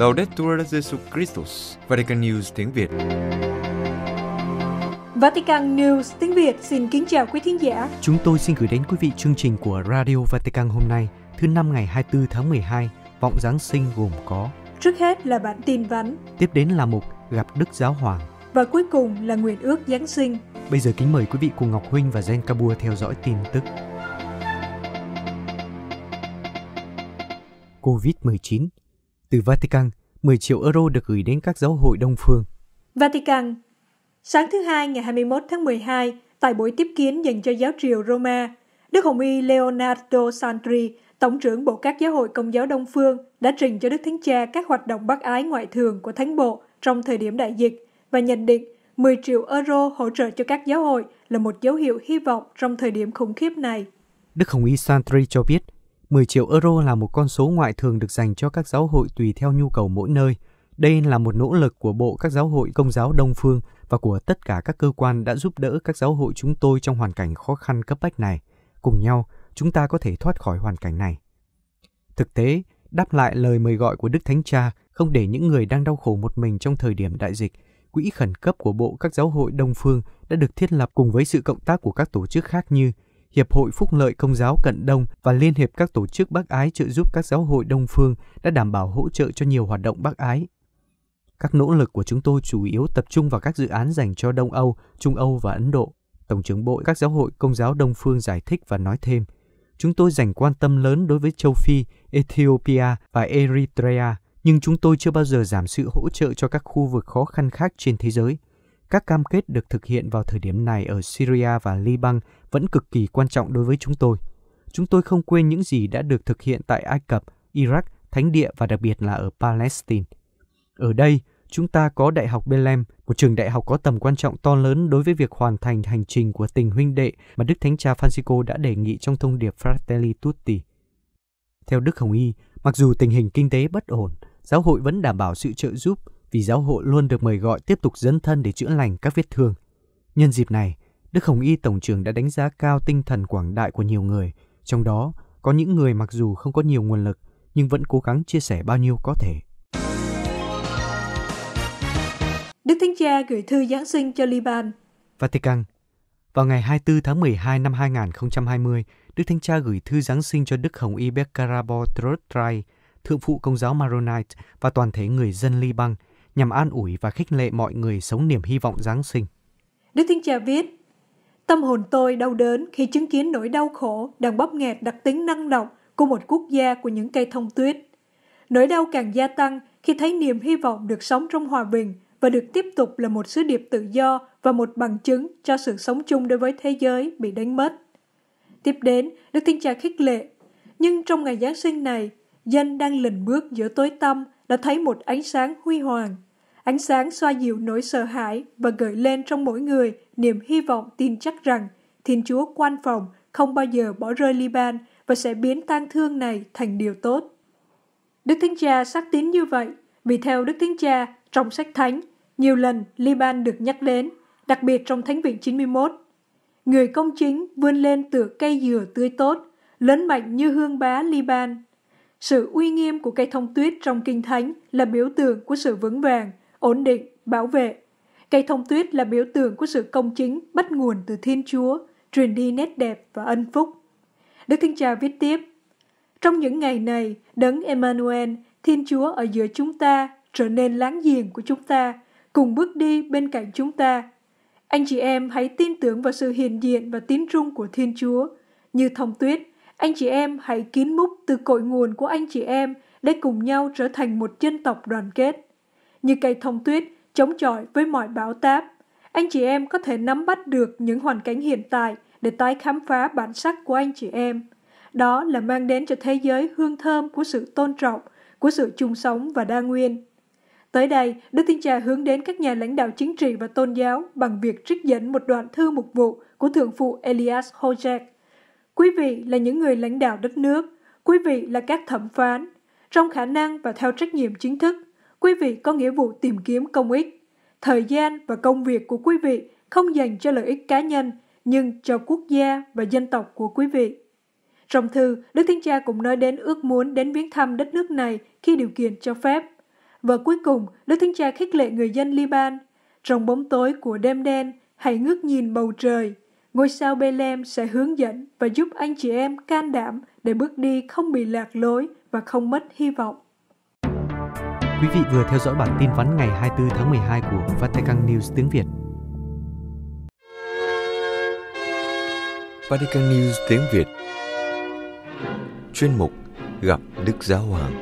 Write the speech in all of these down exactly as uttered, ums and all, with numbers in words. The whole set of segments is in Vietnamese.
Laudetur Jesus Christus, Vatican News tiếng Việt. Vatican News tiếng Việt xin kính chào quý thính giả. Chúng tôi xin gửi đến quý vị chương trình của Radio Vatican hôm nay, thứ năm ngày hai mươi tư tháng mười hai, vọng Giáng sinh gồm có: trước hết là bản tin vắn, tiếp đến là mục Gặp Đức Giáo Hoàng, và cuối cùng là nguyện ước Giáng sinh. Bây giờ kính mời quý vị cùng Ngọc Huynh và Zen Kabua theo dõi tin tức. covid mười chín. Từ Vatican, mười triệu euro được gửi đến các giáo hội Đông phương. Vatican. Sáng thứ Hai ngày hai mươi mốt tháng mười hai, tại buổi tiếp kiến dành cho giáo triều Roma, Đức Hồng y Leonardo Sandri, Tổng trưởng Bộ các giáo hội Công giáo Đông phương, đã trình cho Đức Thánh Cha các hoạt động bác ái ngoại thường của Thánh Bộ trong thời điểm đại dịch và nhận định mười triệu euro hỗ trợ cho các giáo hội là một dấu hiệu hy vọng trong thời điểm khủng khiếp này. Đức Hồng y Sandri cho biết, mười triệu euro là một con số ngoại thường được dành cho các giáo hội tùy theo nhu cầu mỗi nơi. Đây là một nỗ lực của Bộ các giáo hội Công giáo Đông phương và của tất cả các cơ quan đã giúp đỡ các giáo hội chúng tôi trong hoàn cảnh khó khăn cấp bách này. Cùng nhau, chúng ta có thể thoát khỏi hoàn cảnh này. Thực tế, đáp lại lời mời gọi của Đức Thánh Cha không để những người đang đau khổ một mình trong thời điểm đại dịch, quỹ khẩn cấp của Bộ các giáo hội Đông phương đã được thiết lập cùng với sự cộng tác của các tổ chức khác như Hiệp hội Phúc lợi Công giáo Cận Đông và Liên hiệp các tổ chức bác ái trợ giúp các giáo hội Đông phương đã đảm bảo hỗ trợ cho nhiều hoạt động bác ái. Các nỗ lực của chúng tôi chủ yếu tập trung vào các dự án dành cho Đông Âu, Trung Âu và Ấn Độ. Tổng trưởng Bộ các giáo hội Công giáo Đông phương giải thích và nói thêm, chúng tôi dành quan tâm lớn đối với châu Phi, Ethiopia và Eritrea, nhưng chúng tôi chưa bao giờ giảm sự hỗ trợ cho các khu vực khó khăn khác trên thế giới. Các cam kết được thực hiện vào thời điểm này ở Syria và Liban vẫn cực kỳ quan trọng đối với chúng tôi. Chúng tôi không quên những gì đã được thực hiện tại Ai Cập, Iraq, Thánh Địa và đặc biệt là ở Palestine. Ở đây, chúng ta có Đại học Bethlehem, một trường đại học có tầm quan trọng to lớn đối với việc hoàn thành hành trình của tình huynh đệ mà Đức Thánh Cha Francisco đã đề nghị trong thông điệp Fratelli Tutti. Theo Đức Hồng y, mặc dù tình hình kinh tế bất ổn, giáo hội vẫn đảm bảo sự trợ giúp vì giáo hội luôn được mời gọi tiếp tục dấn thân để chữa lành các vết thương. Nhân dịp này, Đức Hồng y Tổng trưởng đã đánh giá cao tinh thần quảng đại của nhiều người, trong đó có những người mặc dù không có nhiều nguồn lực nhưng vẫn cố gắng chia sẻ bao nhiêu có thể. Đức Thánh Cha gửi thư Giáng sinh cho Liban. Vatican. Vào ngày hai mươi tư tháng mười hai năm hai nghìn không trăm hai mươi, Đức Thánh Cha gửi thư Giáng sinh cho Đức Hồng y Beccarabo Trotrai, Thượng phụ Công giáo Maronite và toàn thể người dân Liban, nhằm an ủi và khích lệ mọi người sống niềm hy vọng Giáng sinh. Đức Thánh Cha viết, tâm hồn tôi đau đớn khi chứng kiến nỗi đau khổ đang bóp nghẹt đặc tính năng động của một quốc gia của những cây thông tuyết. Nỗi đau càng gia tăng khi thấy niềm hy vọng được sống trong hòa bình và được tiếp tục là một sứ điệp tự do và một bằng chứng cho sự sống chung đối với thế giới bị đánh mất. Tiếp đến, Đức Thánh Cha khích lệ, nhưng trong ngày Giáng sinh này, dân đang lần bước giữa tối tăm đã thấy một ánh sáng huy hoàng. Ánh sáng xoa dịu nỗi sợ hãi và gợi lên trong mỗi người niềm hy vọng tin chắc rằng Thiên Chúa quan phòng không bao giờ bỏ rơi Liban và sẽ biến tang thương này thành điều tốt. Đức Thánh Cha xác tín như vậy vì theo Đức Thánh Cha, trong sách Thánh, nhiều lần Liban được nhắc đến, đặc biệt trong Thánh Viện chín mươi mốt. Người công chính vươn lên tựa cây dừa tươi tốt, lớn mạnh như hương bá Liban. Sự uy nghiêm của cây thông tuyết trong Kinh Thánh là biểu tượng của sự vững vàng, ổn định, bảo vệ. Cây thông tuyết là biểu tượng của sự công chính bắt nguồn từ Thiên Chúa, truyền đi nét đẹp và ân phúc. Đức Thánh Cha viết tiếp, trong những ngày này, Đấng Emmanuel, Thiên Chúa ở giữa chúng ta, trở nên láng giềng của chúng ta, cùng bước đi bên cạnh chúng ta. Anh chị em hãy tin tưởng vào sự hiện diện và tín trung của Thiên Chúa. Như thông tuyết, anh chị em hãy kín múc từ cội nguồn của anh chị em để cùng nhau trở thành một dân tộc đoàn kết. Như cây thông tuyết chống chọi với mọi bão táp, anh chị em có thể nắm bắt được những hoàn cảnh hiện tại để tái khám phá bản sắc của anh chị em. Đó là mang đến cho thế giới hương thơm của sự tôn trọng, của sự chung sống và đa nguyên. Tới đây, Đức Thánh Cha hướng đến các nhà lãnh đạo chính trị và tôn giáo bằng việc trích dẫn một đoạn thư mục vụ của Thượng phụ Elias Hojek. Quý vị là những người lãnh đạo đất nước, quý vị là các thẩm phán. Trong khả năng và theo trách nhiệm chính thức, quý vị có nghĩa vụ tìm kiếm công ích. Thời gian và công việc của quý vị không dành cho lợi ích cá nhân, nhưng cho quốc gia và dân tộc của quý vị. Trong thư, Đức Thánh Cha cũng nói đến ước muốn đến viếng thăm đất nước này khi điều kiện cho phép. Và cuối cùng, Đức Thánh Cha khích lệ người dân Liban. Trong bóng tối của đêm đen, hãy ngước nhìn bầu trời. Ngôi sao Bethlehem sẽ hướng dẫn và giúp anh chị em can đảm để bước đi không bị lạc lối và không mất hy vọng. Quý vị vừa theo dõi bản tin vắn ngày hai mươi tư tháng mười hai của Vatican News tiếng Việt. Vatican News tiếng Việt. Chuyên mục Gặp Đức Giáo Hoàng.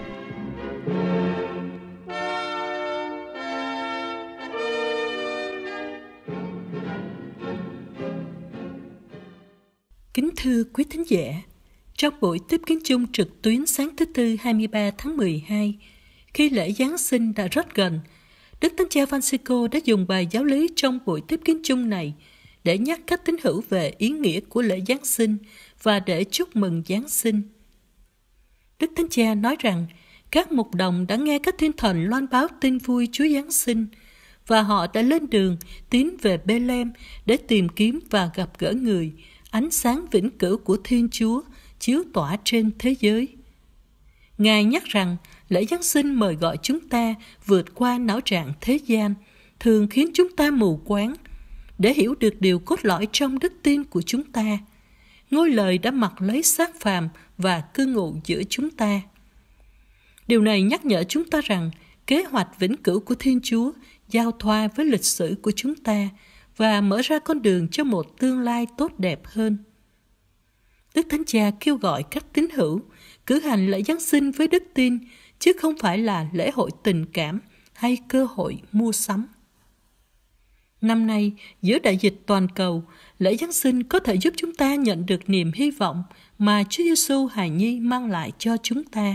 Kính thưa quý thính giả, trong buổi tiếp kiến chung trực tuyến sáng thứ Tư hai mươi ba tháng mười hai, khi lễ Giáng sinh đã rất gần, Đức Thánh Cha Francisco đã dùng bài giáo lý trong buổi tiếp kiến chung này để nhắc các tín hữu về ý nghĩa của lễ Giáng sinh và để chúc mừng Giáng sinh. Đức Thánh Cha nói rằng các mục đồng đã nghe các thiên thần loan báo tin vui Chúa Giáng sinh và họ đã lên đường tiến về Bethlehem để tìm kiếm và gặp gỡ người, ánh sáng vĩnh cửu của Thiên Chúa chiếu tỏa trên thế giới. Ngài nhắc rằng lễ Giáng sinh mời gọi chúng ta vượt qua não trạng thế gian, thường khiến chúng ta mù quáng, để hiểu được điều cốt lõi trong đức tin của chúng ta. Ngôi lời đã mặc lấy xác phàm và cư ngụ giữa chúng ta. Điều này nhắc nhở chúng ta rằng kế hoạch vĩnh cửu của Thiên Chúa giao thoa với lịch sử của chúng ta và mở ra con đường cho một tương lai tốt đẹp hơn. Đức Thánh Cha kêu gọi các tín hữu cử hành lễ Giáng sinh với đức tin, chứ không phải là lễ hội tình cảm hay cơ hội mua sắm. Năm nay, giữa đại dịch toàn cầu, lễ Giáng sinh có thể giúp chúng ta nhận được niềm hy vọng mà Chúa Giêsu hài nhi mang lại cho chúng ta.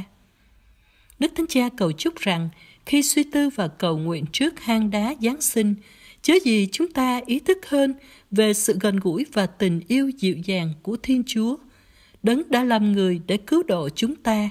Đức Thánh Cha cầu chúc rằng khi suy tư và cầu nguyện trước hang đá Giáng sinh, chớ gì chúng ta ý thức hơn về sự gần gũi và tình yêu dịu dàng của Thiên Chúa, Đấng đã làm người để cứu độ chúng ta.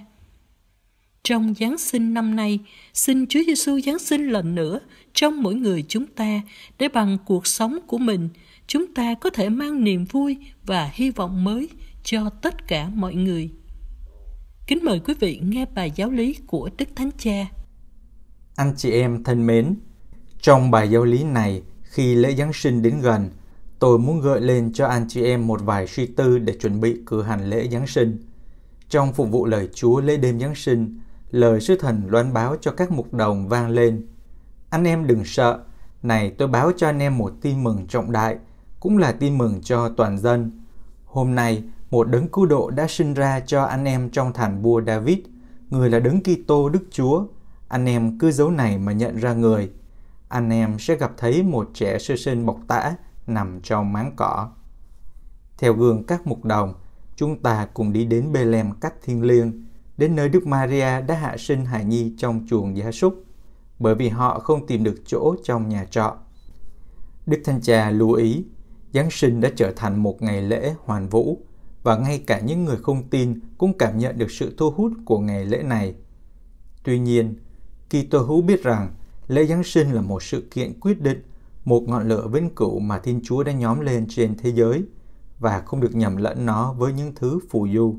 Trong Giáng sinh năm nay, xin Chúa Giêsu Giáng sinh lần nữa trong mỗi người chúng ta, để bằng cuộc sống của mình, chúng ta có thể mang niềm vui và hy vọng mới cho tất cả mọi người. Kính mời quý vị nghe bài giáo lý của Đức Thánh Cha. Anh chị em thân mến, trong bài giáo lý này, khi lễ Giáng sinh đến gần, tôi muốn gợi lên cho anh chị em một vài suy tư để chuẩn bị cử hành lễ Giáng sinh. Trong phục vụ lời Chúa lễ đêm Giáng sinh, lời sứ thần loan báo cho các mục đồng vang lên: anh em đừng sợ, này tôi báo cho anh em một tin mừng trọng đại, cũng là tin mừng cho toàn dân. Hôm nay, một đấng cứu độ đã sinh ra cho anh em trong thàn vua David, người là đấng Kitô Đức Chúa. Anh em cứ dấu này mà nhận ra người. Anh em sẽ gặp thấy một trẻ sơ sinh bọc tã nằm trong máng cỏ. Theo gương các mục đồng, chúng ta cùng đi đến Bethlehem cách thiêng liêng, đến nơi Đức Maria đã hạ sinh hài nhi trong chuồng gia súc, bởi vì họ không tìm được chỗ trong nhà trọ. Đức Thánh Cha lưu ý, Giáng sinh đã trở thành một ngày lễ hoàn vũ, và ngay cả những người không tin cũng cảm nhận được sự thu hút của ngày lễ này. Tuy nhiên, Kitô hữu biết rằng lễ Giáng sinh là một sự kiện quyết định, một ngọn lửa vĩnh cửu mà Thiên Chúa đã nhóm lên trên thế giới, và không được nhầm lẫn nó với những thứ phù du.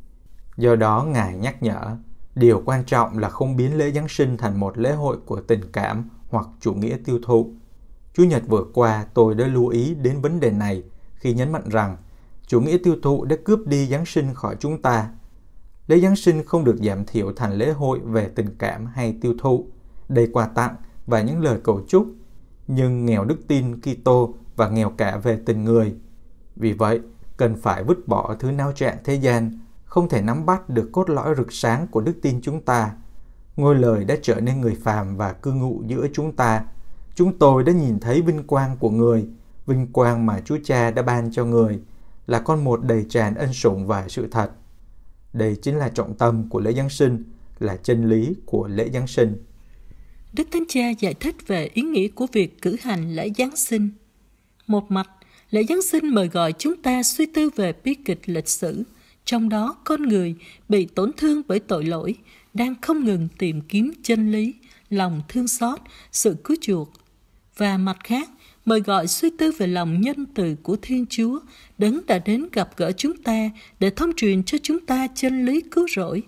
Do đó, Ngài nhắc nhở, điều quan trọng là không biến lễ Giáng sinh thành một lễ hội của tình cảm hoặc chủ nghĩa tiêu thụ. Chủ nhật vừa qua, tôi đã lưu ý đến vấn đề này khi nhấn mạnh rằng chủ nghĩa tiêu thụ đã cướp đi Giáng sinh khỏi chúng ta. Lễ Giáng sinh không được giảm thiểu thành lễ hội về tình cảm hay tiêu thụ, đầy quà tặng và những lời cầu chúc, nhưng nghèo đức tin Kitô và nghèo cả về tình người. Vì vậy, cần phải vứt bỏ thứ nao trạng thế gian, không thể nắm bắt được cốt lõi rực sáng của đức tin chúng ta. Ngôi lời đã trở nên người phàm và cư ngụ giữa chúng ta. Chúng tôi đã nhìn thấy vinh quang của người, vinh quang mà Chúa Cha đã ban cho người, là con một đầy tràn ân sủng và sự thật. Đây chính là trọng tâm của lễ Giáng sinh, là chân lý của lễ Giáng sinh. Đức Thánh Cha giải thích về ý nghĩa của việc cử hành lễ Giáng sinh. Một mặt, lễ Giáng sinh mời gọi chúng ta suy tư về bi kịch lịch sử, trong đó con người bị tổn thương bởi tội lỗi, đang không ngừng tìm kiếm chân lý, lòng thương xót, sự cứu chuộc. Và mặt khác, mời gọi suy tư về lòng nhân từ của Thiên Chúa, Đấng đã đến gặp gỡ chúng ta để thông truyền cho chúng ta chân lý cứu rỗi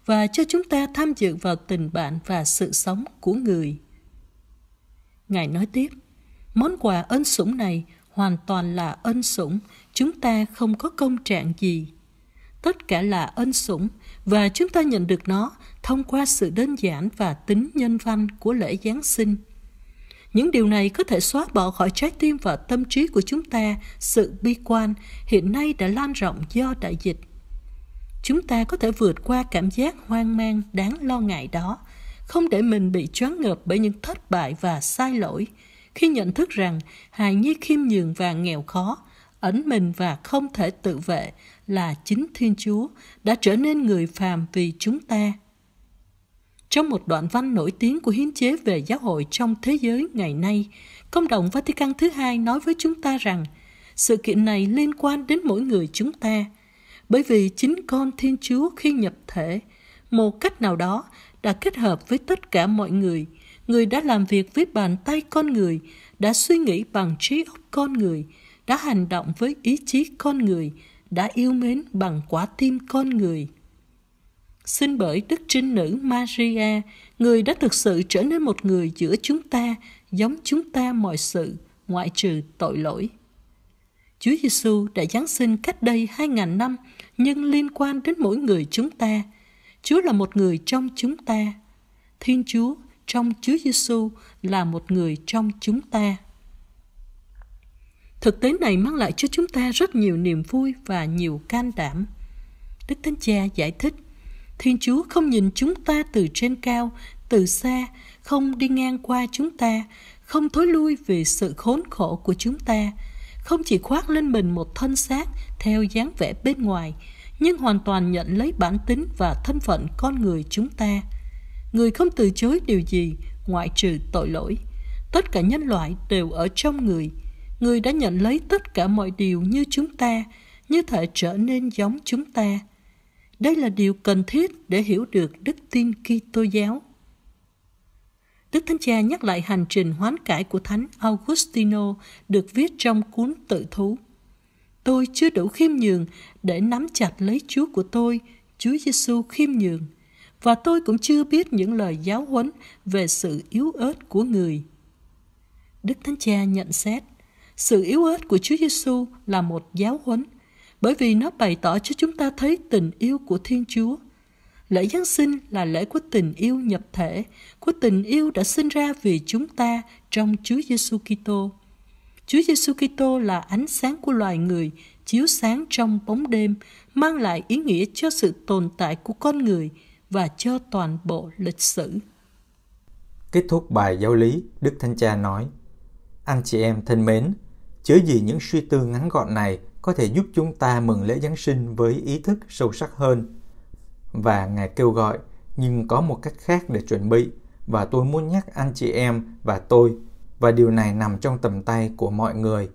và cho chúng ta tham dự vào tình bạn và sự sống của người. Ngài nói tiếp, món quà ân sủng này hoàn toàn là ân sủng, chúng ta không có công trạng gì. Tất cả là ân sủng và chúng ta nhận được nó thông qua sự đơn giản và tính nhân văn của lễ Giáng sinh. Những điều này có thể xóa bỏ khỏi trái tim và tâm trí của chúng ta sự bi quan hiện nay đã lan rộng do đại dịch. Chúng ta có thể vượt qua cảm giác hoang mang đáng lo ngại đó, không để mình bị choáng ngợp bởi những thất bại và sai lỗi, khi nhận thức rằng hài nhi khiêm nhường và nghèo khó, ẩn mình và không thể tự vệ là chính Thiên Chúa đã trở nên người phàm vì chúng ta. Trong một đoạn văn nổi tiếng của hiến chế về giáo hội trong thế giới ngày nay, Công đồng Vatican thứ hai nói với chúng ta rằng sự kiện này liên quan đến mỗi người chúng ta, bởi vì chính con Thiên Chúa khi nhập thể, một cách nào đó đã kết hợp với tất cả mọi người. Người đã làm việc với bàn tay con người, đã suy nghĩ bằng trí óc con người, đã hành động với ý chí con người, đã yêu mến bằng quả tim con người. Xin bởi Đức Trinh Nữ Maria, người đã thực sự trở nên một người giữa chúng ta, giống chúng ta mọi sự, ngoại trừ tội lỗi. Chúa Giêsu đã Giáng sinh cách đây hai ngàn năm, nhưng liên quan đến mỗi người chúng ta. Chúa là một người trong chúng ta. Thiên Chúa trong Chúa Giêsu là một người trong chúng ta. Thực tế này mang lại cho chúng ta rất nhiều niềm vui và nhiều can đảm. Đức Thánh Cha giải thích, Thiên Chúa không nhìn chúng ta từ trên cao, từ xa, không đi ngang qua chúng ta, không thối lui vì sự khốn khổ của chúng ta, không chỉ khoác lên mình một thân xác theo dáng vẻ bên ngoài, nhưng hoàn toàn nhận lấy bản tính và thân phận con người chúng ta. Người không từ chối điều gì ngoại trừ tội lỗi. Tất cả nhân loại đều ở trong người. Người đã nhận lấy tất cả mọi điều như chúng ta, như thể trở nên giống chúng ta. Đây là điều cần thiết để hiểu được đức tin Kitô giáo. Đức Thánh Cha nhắc lại hành trình hoán cải của Thánh Augustino được viết trong cuốn Tự Thú. Tôi chưa đủ khiêm nhường để nắm chặt lấy Chúa của tôi, Chúa Giêsu khiêm nhường, và tôi cũng chưa biết những lời giáo huấn về sự yếu ớt của người. Đức Thánh Cha nhận xét, sự yếu ớt của Chúa Giêsu là một giáo huấn, bởi vì nó bày tỏ cho chúng ta thấy tình yêu của Thiên Chúa. Lễ Giáng sinh là lễ của tình yêu nhập thể, của tình yêu đã sinh ra vì chúng ta trong Chúa Giêsu Kitô. Chúa Giêsu Kitô là ánh sáng của loài người, chiếu sáng trong bóng đêm, mang lại ý nghĩa cho sự tồn tại của con người và cho toàn bộ lịch sử. Kết thúc bài giáo lý, Đức Thánh Cha nói, anh chị em thân mến, chớ gì những suy tư ngắn gọn này có thể giúp chúng ta mừng lễ Giáng sinh với ý thức sâu sắc hơn. Và Ngài kêu gọi, nhưng có một cách khác để chuẩn bị, và tôi muốn nhắc anh chị em và tôi, và điều này nằm trong tầm tay của mọi người.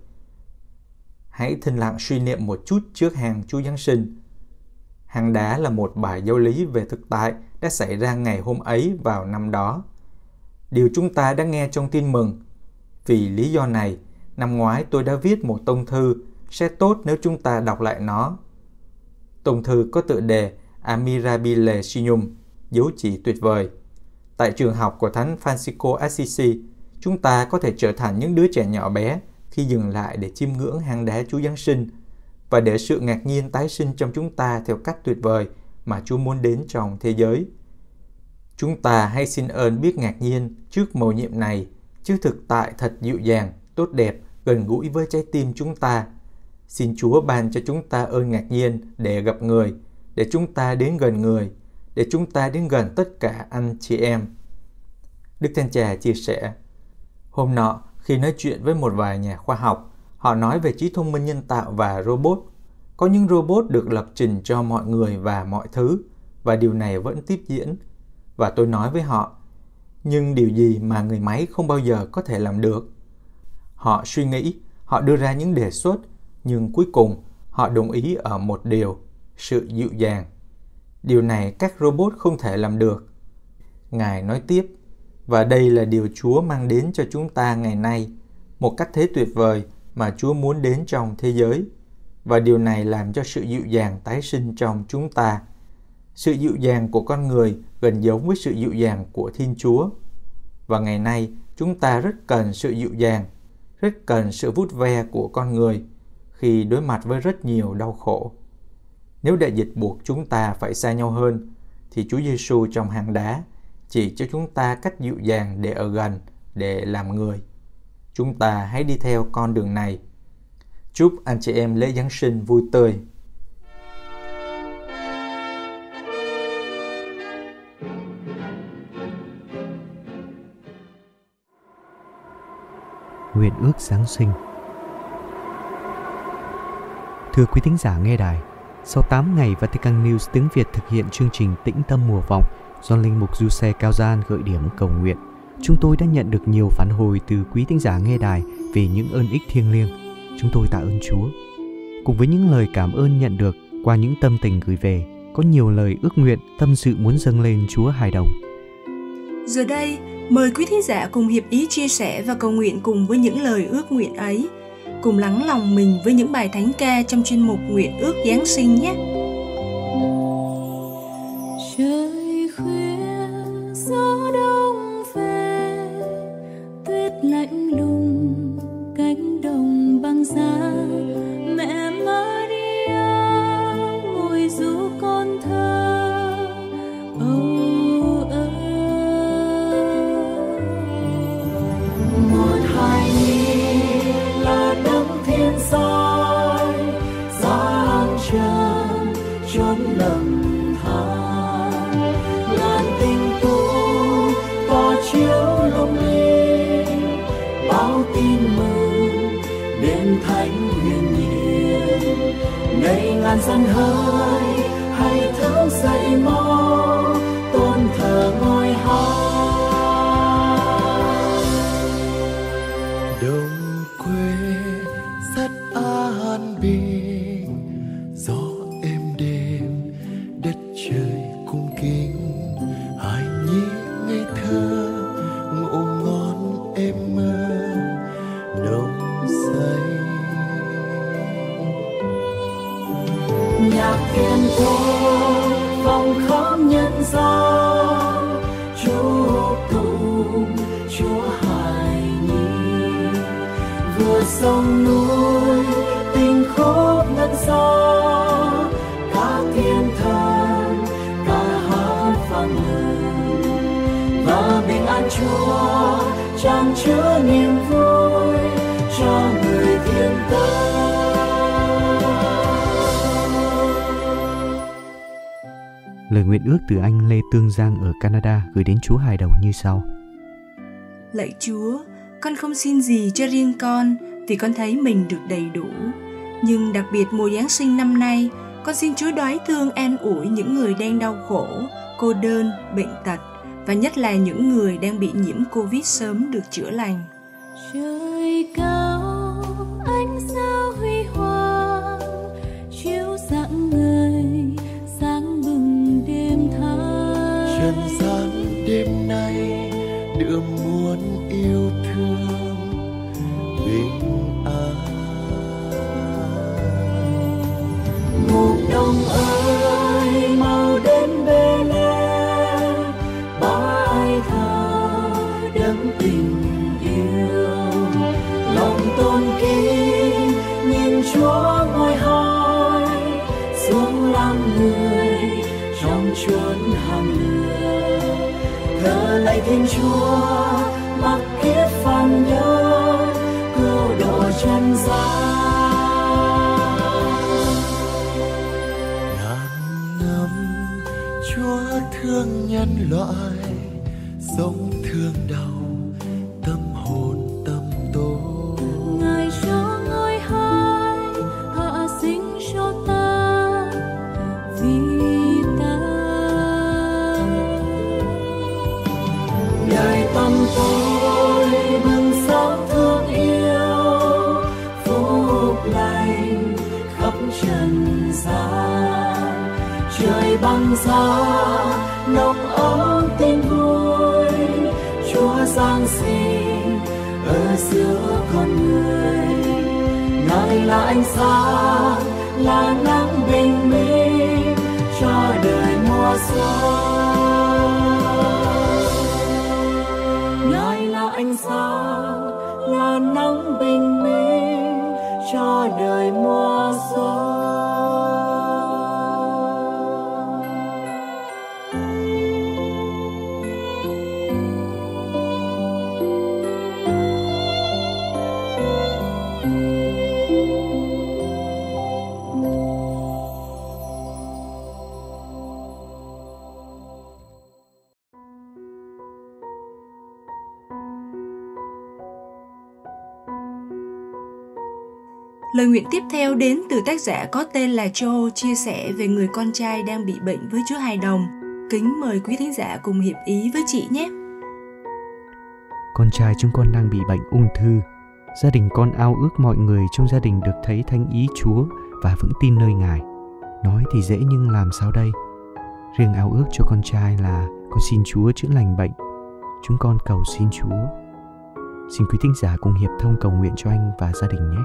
Hãy thinh lặng suy niệm một chút trước hàng Chúa Giáng sinh. Hang đá là một bài giáo lý về thực tại đã xảy ra ngày hôm ấy vào năm đó. Điều chúng ta đã nghe trong tin mừng. Vì lý do này, năm ngoái tôi đã viết một tông thư, sẽ tốt nếu chúng ta đọc lại nó. Tông thư có tựa đề Admirabile Signum, dấu chỉ tuyệt vời. Tại trường học của Thánh Francisco Assisi, chúng ta có thể trở thành những đứa trẻ nhỏ bé khi dừng lại để chiêm ngưỡng hang đá Chúa Giáng sinh và để sự ngạc nhiên tái sinh trong chúng ta theo cách tuyệt vời mà Chúa muốn đến trong thế giới. Chúng ta hãy xin ơn biết ngạc nhiên trước mầu nhiệm này, chứ thực tại thật dịu dàng, tốt đẹp, gần gũi với trái tim chúng ta. Xin Chúa ban cho chúng ta ơn ngạc nhiên để gặp người, để chúng ta đến gần người, để chúng ta đến gần tất cả anh chị em. Đức Thánh Cha chia sẻ, hôm nọ khi nói chuyện với một vài nhà khoa học, họ nói về trí thông minh nhân tạo và robot. Có những robot được lập trình cho mọi người và mọi thứ, và điều này vẫn tiếp diễn. Và tôi nói với họ, nhưng điều gì mà người máy không bao giờ có thể làm được? Họ suy nghĩ, họ đưa ra những đề xuất, nhưng cuối cùng họ đồng ý ở một điều, sự dịu dàng. Điều này các robot không thể làm được. Ngài nói tiếp, và đây là điều Chúa mang đến cho chúng ta ngày nay, một cách thế tuyệt vời mà Chúa muốn đến trong thế giới. Và điều này làm cho sự dịu dàng tái sinh trong chúng ta. Sự dịu dàng của con người gần giống với sự dịu dàng của Thiên Chúa. Và ngày nay, chúng ta rất cần sự dịu dàng, rất cần sự vuốt ve của con người khi đối mặt với rất nhiều đau khổ. Nếu đại dịch buộc chúng ta phải xa nhau hơn, thì Chúa Giêsu trong hang đá chỉ cho chúng ta cách dịu dàng để ở gần, để làm người. Chúng ta hãy đi theo con đường này. Chúc anh chị em lễ Giáng sinh vui tươi. Nguyện ước Giáng sinh. Thưa quý thính giả nghe đài, sau tám ngày Vatican News tiếng Việt thực hiện chương trình Tĩnh Tâm Mùa Vọng do Linh mục Giuse Cao Gian gợi điểm cầu nguyện, chúng tôi đã nhận được nhiều phản hồi từ quý thính giả nghe đài về những ơn ích thiêng liêng. Chúng tôi tạ ơn Chúa. Cùng với những lời cảm ơn nhận được qua những tâm tình gửi về, có nhiều lời ước nguyện, tâm sự muốn dâng lên Chúa hài đồng. Giờ đây, mời quý thính giả cùng hiệp ý chia sẻ và cầu nguyện cùng với những lời ước nguyện ấy. Cùng lắng lòng mình với những bài thánh ca trong chuyên mục Nguyện ước Giáng sinh nhé. Trời khuya gió đông về, tuyết lạnh lùng cánh đồng băng giá. Mẹ Maria ngồi ru con thơ âu ơ. Một hài nhi là đấng thiên soi, giáng trần chốn lầm than. Ngàn tinh tú tỏa chiếu lung linh, báo tin mừng đến thánh huyền nhiên. Này ngàn dân hỡi, hãy thức dậy mau, tôn thờ ngôi hát. Đồng quê rất an bình, gió êm đêm, đất trời cung kính. Hài nhi ngây thơ, ngủ ngon êm mơ, đồng say. Nhạc thiên thôn vòng khắp nhân gian, chúc tụng Chúa hài nhi. Vừa sông núi tình khúc ngân xa, cả thiên thần cả hát vang ngừng. Và bình an Chúa chan chứa niềm vui cho người thiên tân. Lời nguyện ước từ anh Lê Tương Giang ở Canada gửi đến Chúa hài đồng như sau. Lạy Chúa, con không xin gì cho riêng con vì con thấy mình được đầy đủ. Nhưng đặc biệt mùa Giáng sinh năm nay, con xin Chúa đoái thương an ủi những người đang đau khổ, cô đơn, bệnh tật và nhất là những người đang bị nhiễm Covid sớm được chữa lành. Trời cao ánh sao huy hoàng, chiếu rạng người sáng bừng đêm tháng. Trần gian đêm nay đưa muôn yêu thương bình an. Mùa đông ơi mau đến Bê-lê, ba ai thờ đấng tình yêu. Lòng tôn kính nhìn Chúa ngồi hai, xuống làm người trong chốn hàng lửa. Thờ lạy Thiên Chúa mặc kiếp phàm nhân, cứu độ chân gian. Ngàn năm Chúa thương nhân loại, sống thương đau tâm hồn tâm tối. Ngài cho ngôi hai hạ sinh cho ta vì ta. Đời tâm tôi bừng sáng thương yêu, phúc lành khắp trần gian. Trời băng giá nồng ấm tin vui, Chúa giáng sinh ở giữa con người. Ngài là ánh sáng, là nắng bình minh cho đời muôn Lời nguyện tiếp theo đến từ tác giả có tên là Joe chia sẻ về người con trai đang bị bệnh với Chúa Hài Đồng. Kính mời quý thính giả cùng hiệp ý với chị nhé. Con trai chúng con đang bị bệnh ung thư. Gia đình con ao ước mọi người trong gia đình được thấy thánh ý Chúa và vững tin nơi Ngài. Nói thì dễ nhưng làm sao đây? Riêng ao ước cho con trai là con xin Chúa chữa lành bệnh. Chúng con cầu xin Chúa. Xin quý thính giả cùng hiệp thông cầu nguyện cho anh và gia đình nhé.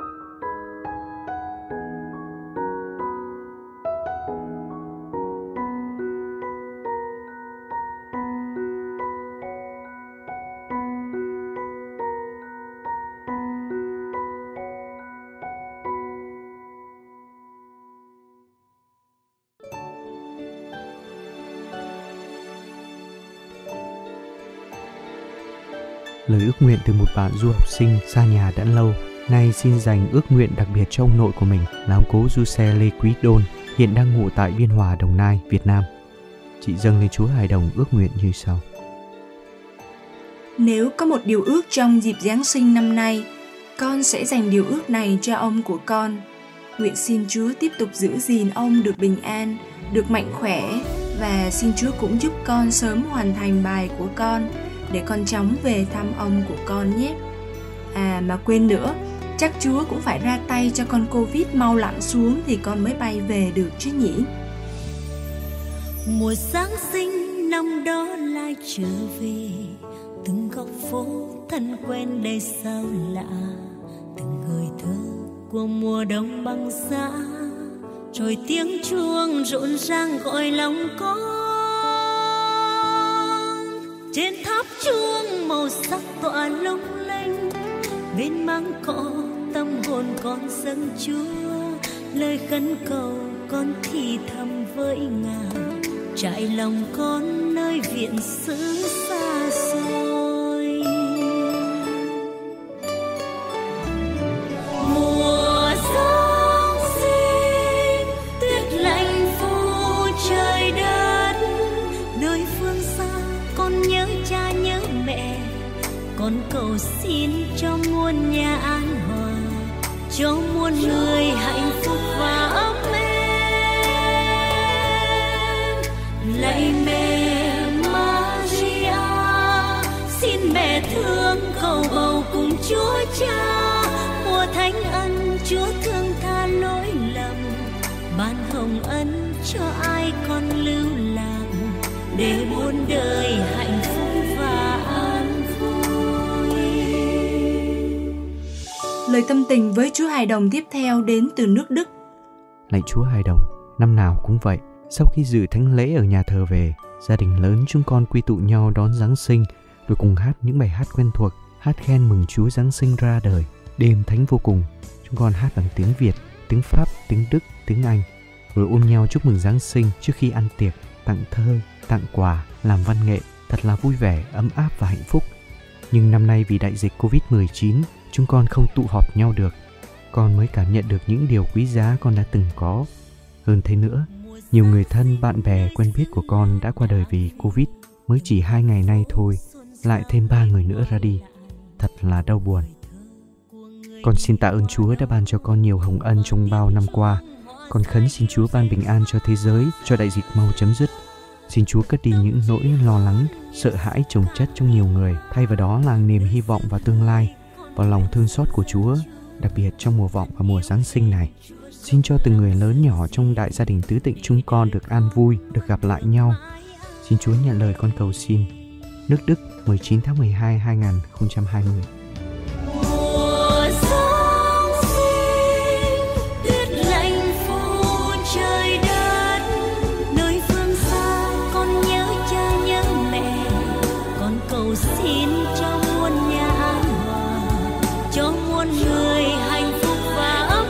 Lời ước nguyện từ một bạn du học sinh xa nhà đã lâu, nay xin dành ước nguyện đặc biệt cho ông nội của mình là ông cố Giuse Lê Quý Đôn, hiện đang ngụ tại Biên Hòa, Đồng Nai, Việt Nam. Chị dâng lên Chúa Hài Đồng ước nguyện như sau. Nếu có một điều ước trong dịp Giáng sinh năm nay, con sẽ dành điều ước này cho ông của con. Nguyện xin Chúa tiếp tục giữ gìn ông được bình an, được mạnh khỏe, và xin Chúa cũng giúp con sớm hoàn thành bài của con để con chóng về thăm ông của con nhé. À mà quên nữa, chắc Chúa cũng phải ra tay cho con Covid mau lặn xuống thì con mới bay về được chứ nhỉ. Mùa Giáng sinh năm đó lại trở về, từng góc phố thân quen đầy sao lạ, từng hơi thở của mùa đông băng giá, rồi tiếng chuông rộn ràng gọi lòng con. Trên tháp chuông màu sắc tỏa lung linh, bên máng cỏ tâm hồn con dâng Chúa, lời khấn cầu con thì thầm với Ngài, trải lòng con nơi viện xứ xa xôi. Mùa Giáng sinh tuyết lạnh phủ trời đất, nơi phương xa con nhớ cha nhớ mẹ, con cầu xin cho muôn nhà an hòa, cho muôn người hạnh phúc và ấm êm. Lạy mẹ Maria, xin mẹ thương cầu bầu cùng Chúa Cha, mùa thánh ân Chúa thương tha lỗi lầm, ban hồng ân cho ai con lưu lạc, để muôn đời hạnh phúc và an vui. Lời tâm tình với Chúa Hài Đồng tiếp theo đến từ nước Đức. Lạy Chúa Hài Đồng, năm nào cũng vậy, sau khi dự thánh lễ ở nhà thờ về, gia đình lớn chúng con quy tụ nhau đón Giáng sinh, rồi cùng hát những bài hát quen thuộc, hát khen mừng Chúa Giáng sinh ra đời. Đêm thánh vô cùng, chúng con hát bằng tiếng Việt, tiếng Pháp, tiếng Đức, tiếng Anh, rồi ôm nhau chúc mừng Giáng sinh trước khi ăn tiệc, tặng thơ, tặng quà, làm văn nghệ, thật là vui vẻ, ấm áp và hạnh phúc. Nhưng năm nay vì đại dịch covid mười chín, chúng con không tụ họp nhau được. Con mới cảm nhận được những điều quý giá con đã từng có. Hơn thế nữa, nhiều người thân, bạn bè, quen biết của con đã qua đời vì Covid. Mới chỉ hai ngày nay thôi, lại thêm ba người nữa ra đi. Thật là đau buồn. Con xin tạ ơn Chúa đã ban cho con nhiều hồng ân trong bao năm qua. Con khấn xin Chúa ban bình an cho thế giới, cho đại dịch mau chấm dứt. Xin Chúa cất đi những nỗi lo lắng, sợ hãi chồng chất trong nhiều người, thay vào đó là niềm hy vọng vào tương lai, và lòng thương xót của Chúa, đặc biệt trong mùa vọng và mùa Giáng sinh này. Xin cho từng người lớn nhỏ trong đại gia đình tứ tịnh chúng con được an vui, được gặp lại nhau. Xin Chúa nhận lời con cầu xin. Nước Đức, mười chín tháng mười hai năm hai nghìn không trăm hai mươi. Xin cho muôn nhà an hòa, cho muôn người hạnh phúc và ấm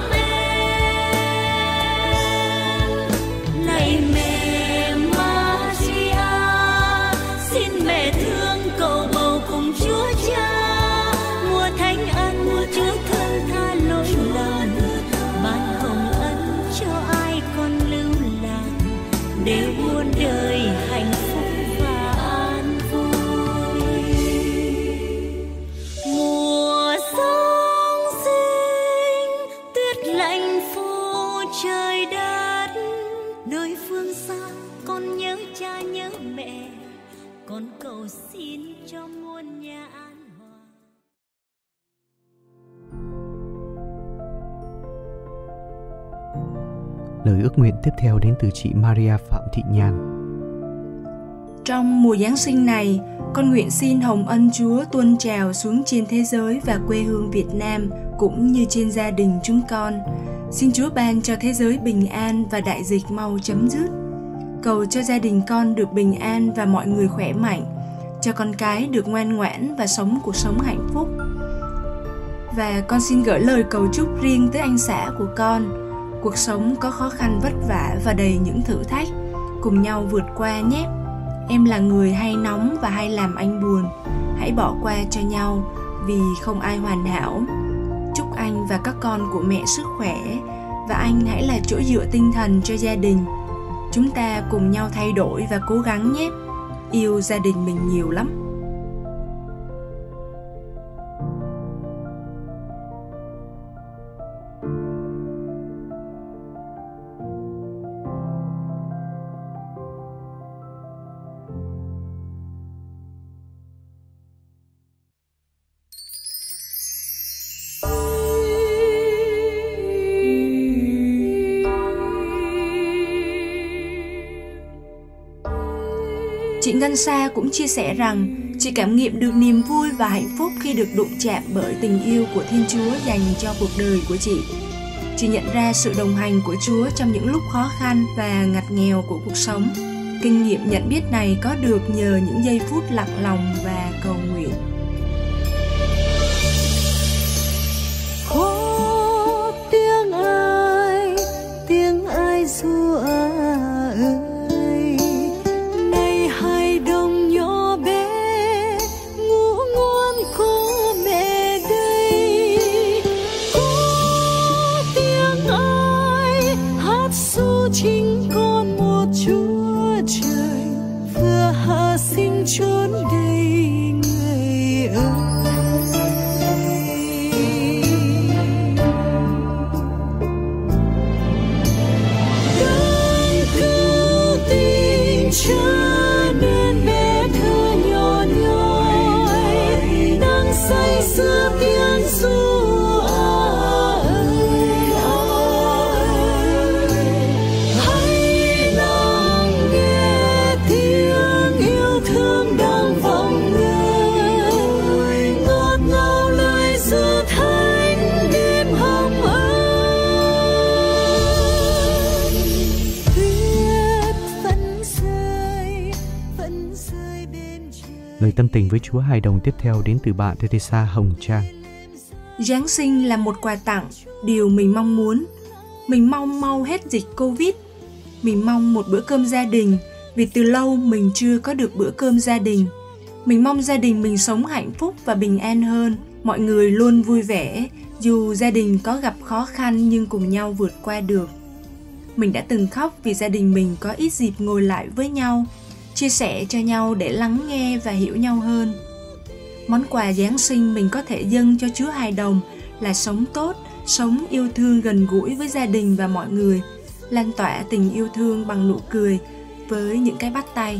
êm. Lạy mẹ Maria, xin mẹ thương cầu bầu cùng Chúa Cha, mùa thánh ân Chúa thương tha lỗi lầm, ban hồng ân cho ai con lưu lạc, để muôn đời hạnh phúc. xa, con nhớ cha nhớ mẹ, con cầu xin cho muôn nhà an hòa. Lời ước nguyện tiếp theo đến từ chị Maria Phạm Thị Nhan. Trong mùa Giáng sinh này, con nguyện xin hồng ân Chúa tuôn trào xuống trên thế giới và quê hương Việt Nam cũng như trên gia đình chúng con. Xin Chúa ban cho thế giới bình an và đại dịch mau chấm dứt. Cầu cho gia đình con được bình an và mọi người khỏe mạnh, cho con cái được ngoan ngoãn và sống cuộc sống hạnh phúc. Và con xin gửi lời cầu chúc riêng tới anh xã của con. Cuộc sống có khó khăn vất vả và đầy những thử thách, cùng nhau vượt qua nhé. Em là người hay nóng và hay làm anh buồn. Hãy bỏ qua cho nhau vì không ai hoàn hảo. Chúc anh và các con của mẹ sức khỏe, và anh hãy là chỗ dựa tinh thần cho gia đình. Chúng ta cùng nhau thay đổi và cố gắng nhé. Yêu gia đình mình nhiều lắm. Chị Ngân Sa cũng chia sẻ rằng chị cảm nghiệm được niềm vui và hạnh phúc khi được đụng chạm bởi tình yêu của Thiên Chúa dành cho cuộc đời của chị. Chị nhận ra sự đồng hành của Chúa trong những lúc khó khăn và ngặt nghèo của cuộc sống. Kinh nghiệm nhận biết này có được nhờ những giây phút lặng lòng và cầu nguyện. Có tiếng ai, tiếng ai ru ơi, này hai đồng nhỏ bé ngủ ngon có mẹ đây. Có tiếng ai hát ru chính con một Chúa trời vừa hạ sinh chốn đây người ơi. Cho nên bé thơ nhỏ nhoi đang say sưa tiếng ru ơi ơi. Hãy lắng nghe tiếng yêu thương đang vọng người, ngọt ngào lời ru thánh đêm hồng ơi. Lời tâm tình với Chúa hài đồng tiếp theo đến từ bạn Teresa Hồng Trang. Giáng sinh là một quà tặng, điều mình mong muốn. Mình mong mau hết dịch Covid. Mình mong một bữa cơm gia đình, vì từ lâu mình chưa có được bữa cơm gia đình. Mình mong gia đình mình sống hạnh phúc và bình an hơn, mọi người luôn vui vẻ, dù gia đình có gặp khó khăn nhưng cùng nhau vượt qua được. Mình đã từng khóc vì gia đình mình có ít dịp ngồi lại với nhau, chia sẻ cho nhau để lắng nghe và hiểu nhau hơn. Món quà Giáng sinh mình có thể dâng cho Chúa hài đồng là sống tốt, sống yêu thương gần gũi với gia đình và mọi người, lan tỏa tình yêu thương bằng nụ cười với những cái bắt tay.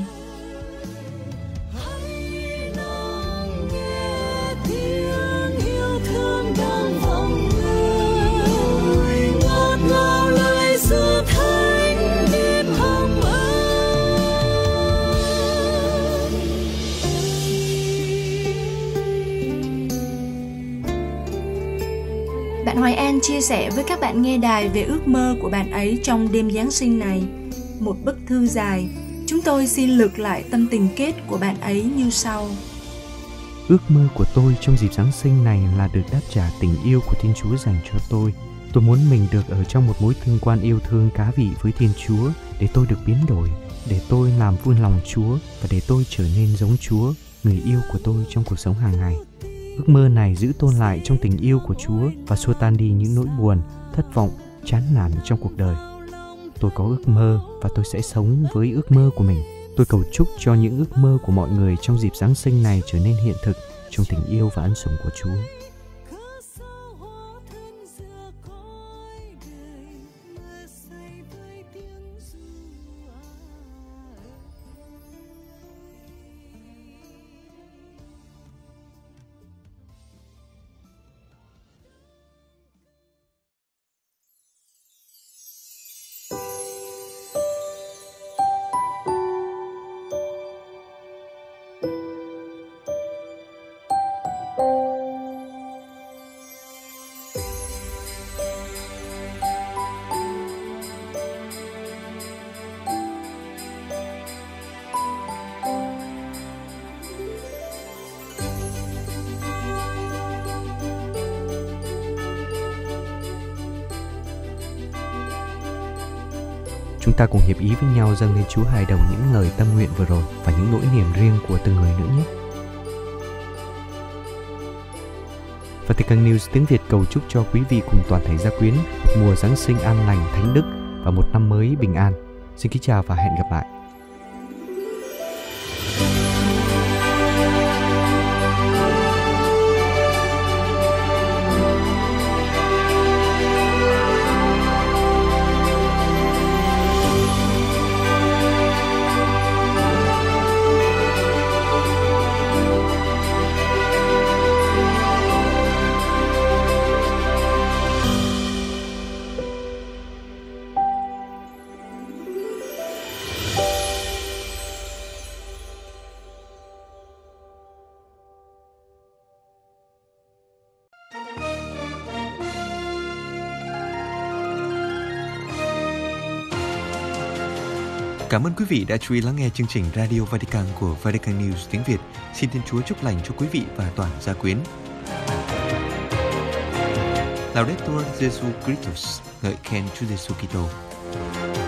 Bạn Hoài An chia sẻ với các bạn nghe đài về ước mơ của bạn ấy trong đêm Giáng sinh này. Một bức thư dài. Chúng tôi xin lược lại tâm tình kết của bạn ấy như sau. Ước mơ của tôi trong dịp Giáng sinh này là được đáp trả tình yêu của Thiên Chúa dành cho tôi. Tôi muốn mình được ở trong một mối tương quan yêu thương cá vị với Thiên Chúa để tôi được biến đổi, để tôi làm vui lòng Chúa và để tôi trở nên giống Chúa, người yêu của tôi trong cuộc sống hàng ngày. Ước mơ này giữ tôn lại trong tình yêu của Chúa và xua tan đi những nỗi buồn, thất vọng, chán nản trong cuộc đời. Tôi có ước mơ và tôi sẽ sống với ước mơ của mình. Tôi cầu chúc cho những ước mơ của mọi người trong dịp Giáng sinh này trở nên hiện thực trong tình yêu và ân sủng của Chúa. Chúng ta cùng hiệp ý với nhau dâng lên Chúa hài đồng những lời tâm nguyện vừa rồi và những nỗi niềm riêng của từng người nữa nhé. Vatican News tiếng Việt cầu chúc cho quý vị cùng toàn thể gia quyến mùa Giáng sinh an lành, thánh đức và một năm mới bình an. Xin kính chào và hẹn gặp lại. Cảm ơn quý vị đã chú ý lắng nghe chương trình Radio Vatican của Vatican News tiếng Việt. Xin Thiên Chúa chúc lành cho quý vị và toàn gia quyến. Laudetur Jesus Christus, ngợi khen Chúa Giêsu Kitô.